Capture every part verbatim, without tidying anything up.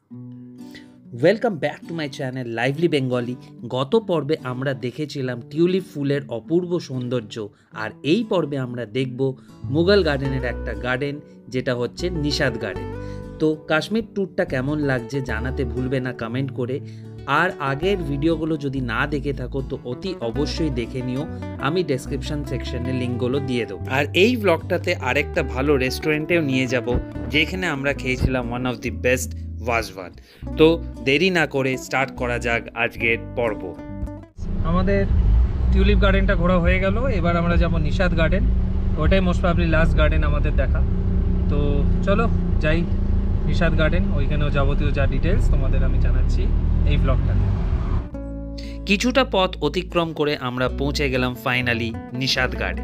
Welcome back to my channel lively Bengali. গত পর্বে আমরা দেখেছিলাম টিউলিপ ফুলের অপূর্ব সৌন্দর্য, আর এই পর্বে আমরা দেখব মুঘল গার্ডেনের একটা গার্ডেন, যেটা হচ্ছে নিশাদ গার্ডেন। তো কাশ্মীর ট্যুরটা কেমন লাগছে জানাতে ভুলবে না কমেন্ট করে। আর আগের ভিডিওগুলো যদি না দেখে থাকো তো অতি অবশ্যই দেখে নিও, আমি ডেসক্রিপশন সেকশনে লিঙ্কগুলো দিয়ে দেবো। আর এই ব্লগটাতে আরেকটা ভালো রেস্টুরেন্টেও নিয়ে যাব, যেখানে আমরা খেয়েছিলাম one of the best wazwan. তো দেরি না করে স্টার্ট করা যাক আজকের পর্ব। আমাদের টিউলিপ গার্ডেনটা ঘোরা হয়ে গেল, এবার আমরা যাব নিশাদ গার্ডেন। ওটাই মোস্ট প্রবাবলি লাস্ট গার্ডেন আমাদের দেখা। তো চলো যাই নিশাদ গার্ডেন, ওইখানেও যাবতীয় যা ডিটেলস তোমাদের আমি জানাচ্ছি এই ব্লগটাতে। কিছুটা পথ অতিক্রম করে আমরা পৌঁছে গেলাম ফাইনালি নিশাদ গার্ডেন।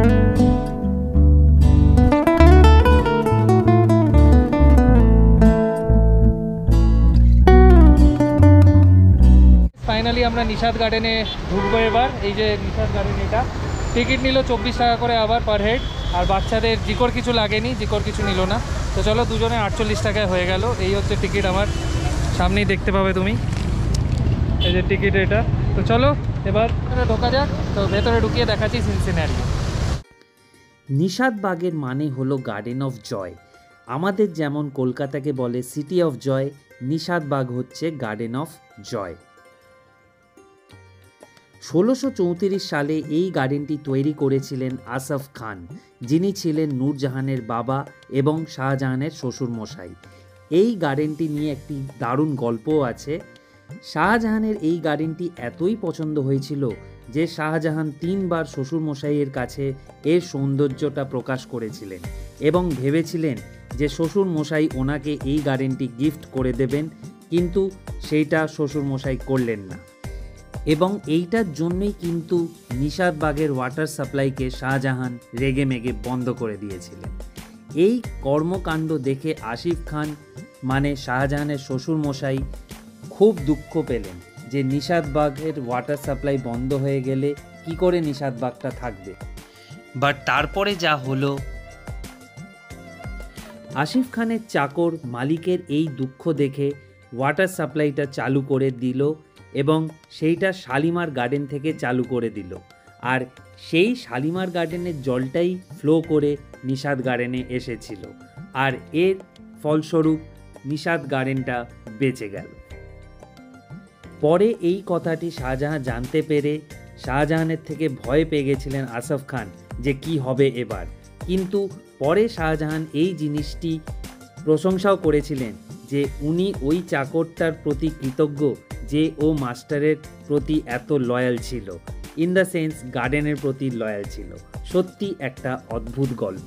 ফাইনালি আমরা নিশাদ গার্ডেনে ঢুকবো এবার। এই যে নিশাদ গার্ডেন, এটা টিকিট নিল চব্বিশ টাকা করে আবার পার হেড, আর বাচ্চাদের জিকোর কিছু লাগেনি, জিকোর কিছু নিল না। তো চলো দুজনে আটচল্লিশ টাকায় হয়ে গেল। এই হচ্ছে টিকিট, আমার সামনেই দেখতে পাবে তুমি, এই যে টিকিট এটা। তো চলো এবার ঢোকা যাক। তো ভেতরে ঢুকিয়ে দেখাচ্ছি সিনসিনারি। নিশাদ বাগের মানে হলো গার্ডেন অফ জয়। আমাদের যেমন কলকাতাকে বলে city of joy, Nishat Bagh হচ্ছে গার্ডেন অফ জয়। ষোলোশো চৌত্রিশ সালে এই গার্ডেনটি তৈরি করেছিলেন আসফ খান, যিনি ছিলেন নূরজাহানের বাবা এবং শাহজাহানের শ্বশুরমশাই। এই গার্ডেনটি নিয়ে একটি দারুণ গল্পও আছে। শাহজাহানের এই গার্ডেনটি এতই পছন্দ হয়েছিল যে শাহজাহান তিনবার শ্বশুরমশাইয়ের কাছে এর সৌন্দর্যটা প্রকাশ করেছিলেন এবং ভেবেছিলেন যে শ্বশুরমশাই ওনাকে এই গার্ডেনটি গিফট করে দেবেন, কিন্তু সেইটা শ্বশুরমশাই করলেন না। এবং এইটার জন্যই কিন্তু নিশাদ বাগের ওয়াটার সাপ্লাইকে শাহজাহান রেগে মেগে বন্ধ করে দিয়েছিলেন। এই কর্মকাণ্ড দেখে আসিফ খান মানে শাহজাহানের শ্বশুরমশাই খুব দুঃখ পেলেন যে নিশাদ বাগের ওয়াটার সাপ্লাই বন্ধ হয়ে গেলে কি করে নিশাদ বাগটা থাকবে। বাট তারপরে যা হলো, আসিফ খানের চাকর মালিকের এই দুঃখ দেখে ওয়াটার সাপ্লাইটা চালু করে দিল এবং সেইটা শালিমার গার্ডেন থেকে চালু করে দিল। আর সেই শালিমার গার্ডেনের জলটাই ফ্লো করে নিশাদ গার্ডেনে এসেছিল, আর এর ফলস্বরূপ নিশাদ গার্ডেনটা বেঁচে গেল। পরে এই কথাটি শাহজাহান জানতে পেরে শাহজাহানের থেকে ভয় পেয়ে গেছিলেন আসফ খান যে কি হবে এবার। কিন্তু পরে শাহজাহান এই জিনিসটি প্রশংসাও করেছিলেন যে উনি ওই চাকরটার প্রতি কৃতজ্ঞ যে ও মাস্টারের প্রতি এত লয়াল ছিল, ইন দ্য সেন্স গার্ডেনের প্রতি লয়াল ছিল। সত্যি একটা অদ্ভুত গল্প।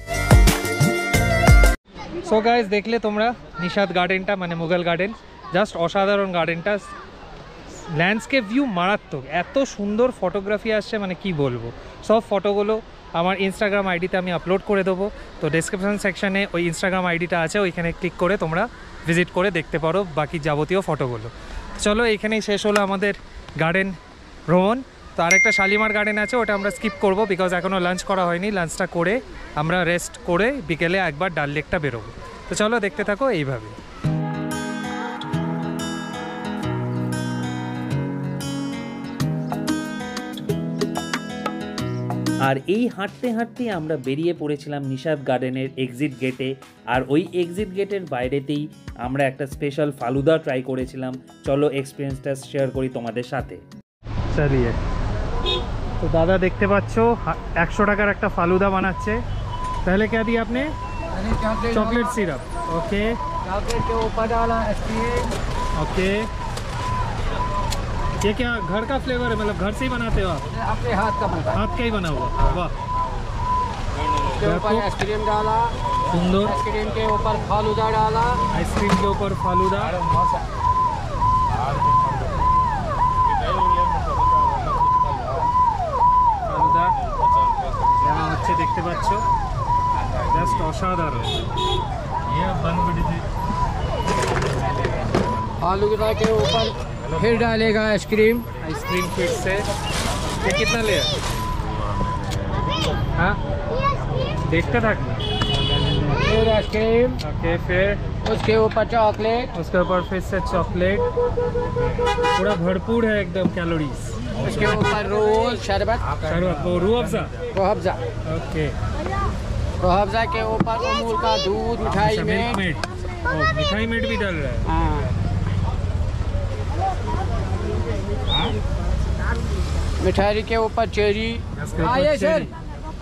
সো গাইস, দেখলে তোমরা নিশাদ গার্ডেনটা মানে মুঘল গার্ডেন, জাস্ট অসাধারণ গার্ডেনটা। ল্যান্ডস্কেপ ভিউ মারাত্মক, এত সুন্দর ফটোগ্রাফি আসছে মানে কি বলবো। সব ফটোগুলো আমার ইনস্টাগ্রাম আইডিতে আমি আপলোড করে দেবো। তো ডেসক্রিপশন সেকশানে ওই ইনস্টাগ্রাম আইডিটা আছে, ওইখানে ক্লিক করে তোমরা ভিজিট করে দেখতে পারো বাকি যাবতীয় ফটোগুলো। চলো এইখানেই শেষ হলো আমাদের গার্ডেন ভ্রমণ। তো আরেকটা শালিমার গার্ডেন আছে, ওটা আমরা স্কিপ করবো বিকজ এখনও লাঞ্চ করা হয়নি। লাঞ্চটা করে আমরা রেস্ট করে বিকেলে একবার ডাল লেকটা বেরোবো। তো চলো দেখতে থাকো এইভাবে। আর এই হাঁটতে হাঁটতে আমরা বেরিয়ে পড়েছিলাম নিশাদ গার্ডেনের এক্সিট গেটে। আর ওই এক্সিট গেটের বাইরেতেই আমরা একটা স্পেশাল ফালুদা ট্রাই করেছিলাম। চলো এক্সপিরিয়েন্সটা শেয়ার করি তোমাদের সাথে। চালিয়ে তো দাদা দেখতে পাচ্ছ একশো টাকার একটা ফালুদা বানাচ্ছে। তাহলে क्या दिया आपने? Chocolate syrup. ओके, चॉकलेट के ऊपर डाला आइसक्रीम। ओके, ये क्या घर का फ्लेवर है, मतलब घर से ही बनाते हो आप? अपने हाथ का बना, हाथ का ही बना हुआ। वाह, के ऊपर आइसक्रीम डाला, सुंदर। आइसक्रीम के ऊपर फालूदा डाला, आइसक्रीम के ऊपर फालूदा। ফালুদা যেমন হচ্ছে দেখতে পাচ্ছ, জাস্ট অসাধারণ। फालूदा के ऊपर फिर डालेगा आइसक्रीम। आइसक्रीम फिर से। ये कितना ले? हाँ, देखते থাকবে। फिर आइसक्रीम, ओके फिर उसके ऊपर चॉकलेट, उसके ऊपर फिर से चॉकलेट, पूरा भरपूर है एकदम कैलोरीज। उसके ऊपर रोज शरबत, शरबत वो रूह अफ़ज़ा, रूह अफ़ज़ा, ओके रूह अफ़ज़ा के ऊपर अमूल का दूध, मिठाई अच्छा, में मिल्क मेड, ओ मिठाई मेड भी डाल रहा है। हाँ, मिठाई के ऊपर चेरी, उसके ऊपर आइए सर, चेरी।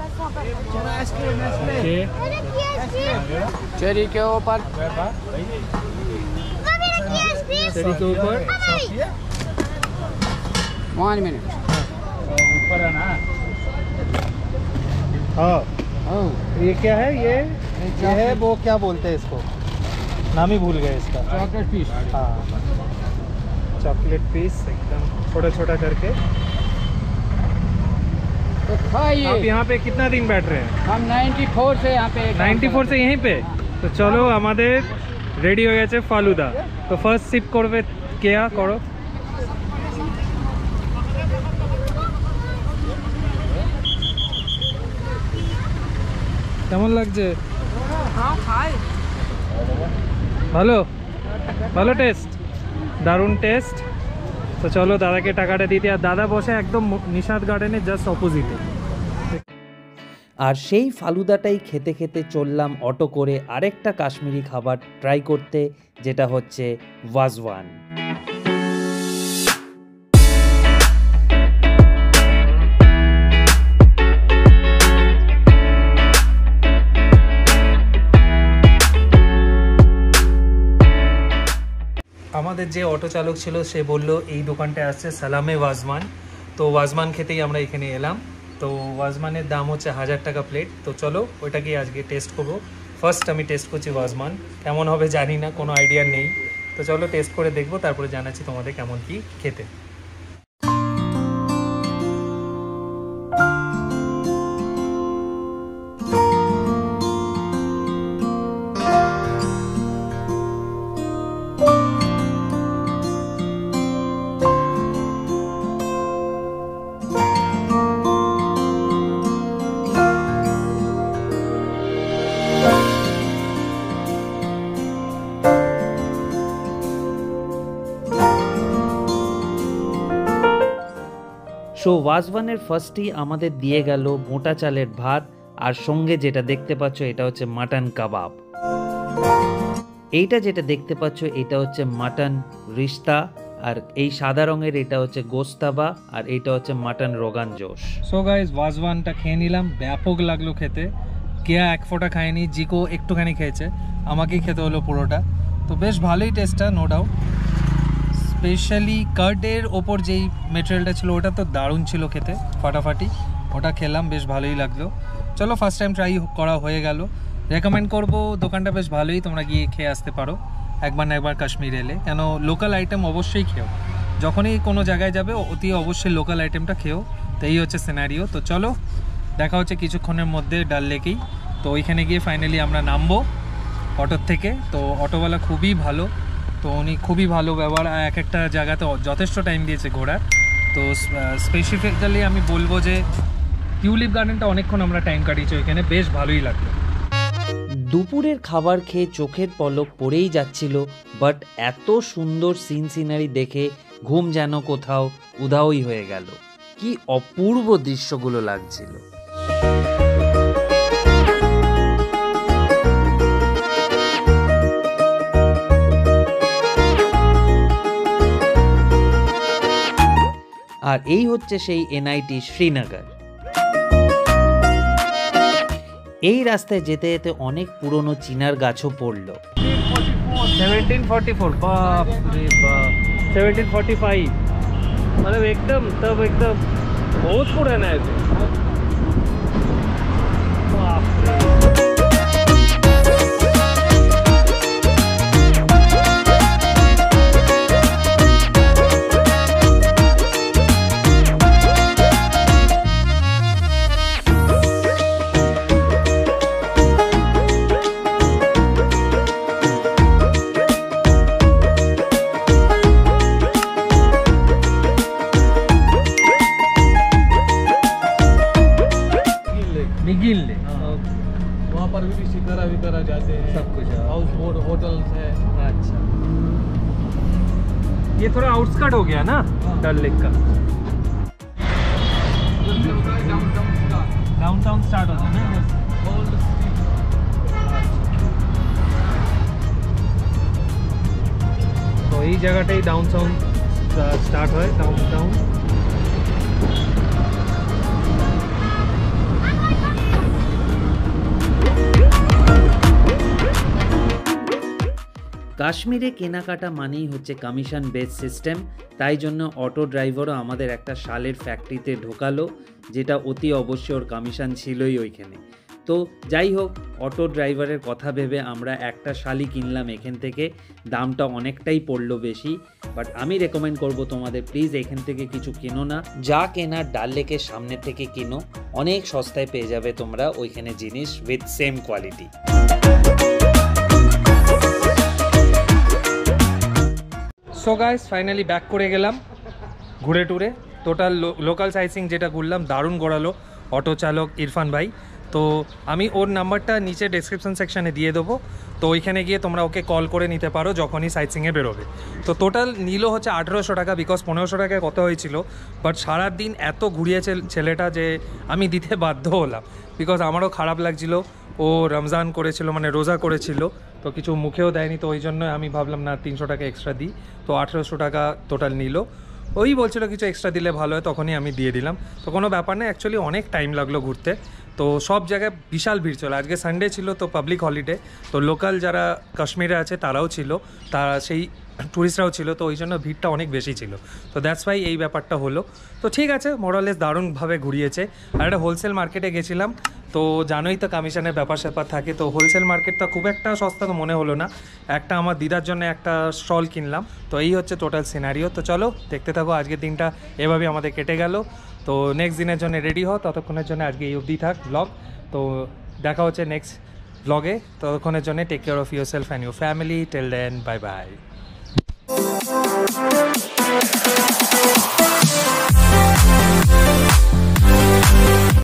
ओके चेरी के ऊपर चेरी के ऊपर वन मिनट। ऊपर है ना। हाँ ओह, ये क्या है? ये ये है वो क्या बोलते हैं इसको, नाम ही भूल गए इसका। Chocolate piece. हाँ चॉकलेट पीस एकदम छोटा छोटा करके। तो आप खाइए। यहाँ पे कितना दिन बैठ रहे हैं? हम चौरानवे से यहाँ पे काम नाइन्टी फोर से करते हैं। यहीं पे। তো চলো আমাদের রেডি হয়ে গেছে ফালুদা। তো ফার্স্ট সিপ করবে কেয়া, করো। কেমন লাগছে? ভালো ভালো টেস্ট, দারুণ টেস্ট। তো চলো দাদাকে টাকাটা দিতে। আর দাদা বসে একদম নিশাদ গার্ডেনের জাস্ট অপোজিটে। আর সেই ফালুদাটাই খেতে খেতে চললাম অটো করে আরেকটা কাশ্মীরি খাবার ট্রাই করতে, যেটা হচ্ছে ওয়াজওয়ান। আমাদের যে অটো চালক ছিল সে বলল এই দোকানটায় আসছে সালামে ওয়াজমান। তো ওয়াজমান খেতেই আমরা এখানে এলাম। তো ওয়াজমানের দাম হচ্ছে হাজার টাকা প্লেট। তো চলো ওইটাকেই আজকে টেস্ট করবো। ফার্স্ট আমি টেস্ট করছি ওয়াজমান, কেমন হবে জানি না, কোনো আইডিয়া নেই। তো চলো টেস্ট করে দেখবো, তারপরে জানাচ্ছি তোমাদের কেমন কি খেতে। সো ওয়াজওয়ানের ফার্স্টই আমাদের দিয়ে গেল মোটা চালের ভাত, আর সঙ্গে যেটা দেখতে পাচ্ছ এটা হচ্ছে মাটন কাবাব। এইটা যেটা দেখতে পাচ্ছ এটা হচ্ছে মাটন রিশতা, আর এই সাদা রঙের এটা হচ্ছে গোস্তাবা, আর এইটা হচ্ছে mutton rogan josh. So guys ওয়াজওয়ানটা খেয়ে নিলাম, ব্যাপক লাগলো খেতে। কেয়া এক ফোঁটা খায়নি, জিকো একটুখানি খেয়েছে, আমাকেই খেতে হলো পুরোটা। তো বেশ ভালোই টেস্টটা, নো ডাউট। স্পেশালি কার্ডের ওপর যেই মেটেরিয়ালটা ছিল ওটা তো দারুণ ছিল খেতে, ফাটাফাটি। ওটা খেলাম, বেশ ভালোই লাগলো। চলো ফার্স্ট টাইম ট্রাই করা হয়ে গেল। রেকমেন্ড করব, দোকানটা বেশ ভালোই, তোমরা গিয়ে খেয়ে আসতে পারো একবার না একবার কাশ্মীর এলে। কেন লোকাল আইটেম অবশ্যই খেও, যখনই কোনো জায়গায় যাবে অতি অবশ্যই লোকাল আইটেমটা খেও। তো এই হচ্ছে সিনারিও। তো চলো দেখা হচ্ছে কিছুক্ষণের মধ্যে ডাল লেকেই। তো ওইখানে গিয়ে ফাইনালি আমরা নামবো অটোর থেকে। তো অটোওয়ালা খুবই ভালো, তো উনি খুবই ভালো ব্যবহার, এক একটা জায়গাতে যথেষ্ট টাইম দিয়েছে ঘোরার। তো স্পেসিফিক্যালি আমি বলবো যে টিউলিপ গার্ডেনটা অনেকক্ষণ আমরা টাইম কাটিয়েছি ওইখানে, বেশ ভালোই লাগলো। দুপুরের খাবার খেয়ে চোখের পলক পড়েই যাচ্ছিল, বাট এত সুন্দর সিন সিনারি দেখে ঘুম যেন কোথাও উধাওই হয়ে গেল। কি অপূর্ব দৃশ্যগুলো লাগছিল। আর এই হচ্ছে সেই এনআইটি শ্রীনগর। এই রাস্তায় যেতে যেতে অনেক পুরনো চিনার গাছও পড়লো। सेवनटीन फोर्टी फोर, बाप रे बाप, सेवनटीन फोर्टी फाइव, मतलब एकदम तब एकदम बहुत पुराना है। बाप रे। हाउस बोट होटल्स है। अच्छा, ये थोड़ा आउटस्कर्ट हो गया ना डल लेक का। डाउनटाउन स्टार्ट होता है ना। তো এই জায়গাটাই ডাউনটাউন স্টার্ট হয়, ডাউনটাউন। কাশ্মীরে কেনাকাটা মানেই হচ্ছে কমিশন বেস সিস্টেম, তাই জন্য অটো ড্রাইভারও আমাদের একটা শালের ফ্যাক্টরিতে ঢোকালো, যেটা অতি অবশ্যই ওর কমিশন ছিলই ওইখানে। তো যাই হোক, অটো ড্রাইভারের কথা ভেবে আমরা একটা শালই কিনলাম এখান থেকে। দামটা অনেকটাই পড়লো বেশি, বাট আমি রেকমেন্ড করব তোমাদের প্লিজ এখান থেকে কিছু কিনো না। যা কেনার ডাল লেকের সামনে থেকে কিনো, অনেক সস্তায় পেয়ে যাবে তোমরা ওইখানে জিনিস with same quality. So guys finally back করে গেলাম ঘুরে টুরে। টোটাল লোকাল সাইসিং যেটা ঘুরলাম, দারুণ গড়ালো অটো চালক ইরফান ভাই। তো আমি ওর নাম্বারটা নিচে ডেসক্রিপশন সেকশানে দিয়ে দেবো, তো ওইখানে গিয়ে তোমরা ওকে কল করে নিতে পারো যখনই সাইটসিংয়ে বেরোবে। তো টোটাল নিল হচ্ছে আঠেরোশো টাকা, বিকজ পনেরোশো টাকায় কত হয়েছিল, বাট সারাদিন এত ঘুরিয়েছে ছেলেটা যে আমি দিতে বাধ্য হলাম, বিকজ আমারও খারাপ লাগছিল। ও রমজান করেছিল, মানে রোজা করেছিল, তো কিছু মুখেও দেয়নি, তো ওই জন্য আমি ভাবলাম না তিনশো টাকা এক্সট্রা দিই। তো আঠেরোশো টাকা টোটাল নিল। ওই বলছিল কিছু এক্সট্রা দিলে ভালো হয়, তখনই আমি দিয়ে দিলাম। তো কোনো ব্যাপার না, অ্যাকচুয়ালি অনেক টাইম লাগলো ঘুরতে। তো সব জায়গায় বিশাল ভিড় ছিল। আজকে সানডে ছিল, তো পাবলিক হলিডে, তো লোকাল যারা কাশ্মীরে আছে তারাও ছিল, তারা সেই ট্যুরিস্টরাও ছিল, তো ওই জন্য ভিড়টা অনেক বেশি ছিল। তো দ্যাটস ওয়াই এই ব্যাপারটা হলো। তো ঠিক আছে, মোরালেস দারুণভাবে ঘুরিয়েছে। আর একটা হোলসেল মার্কেটে গেছিলাম, তো জানোই তো কমিশনের ব্যাপার স্যাপার থাকে, তো হোলসেল মার্কেটটা খুব একটা সস্তা তো মনে হলো না। একটা আমার দিদার জন্য একটা স্টল কিনলাম। তো এই হচ্ছে টোটাল সিনারিও। তো চলো দেখতে থাকো, আজকের দিনটা এভাবে আমাদের কেটে গেল। তো নেক্সট দিনের জন্য রেডি হও, ততক্ষণের জন্য আজকে এই অবধি থাক ব্লগ। তো দেখা হচ্ছে নেক্সট ব্লগে, ততক্ষণের জন্য take care of yourself and your family. Till then, bye by.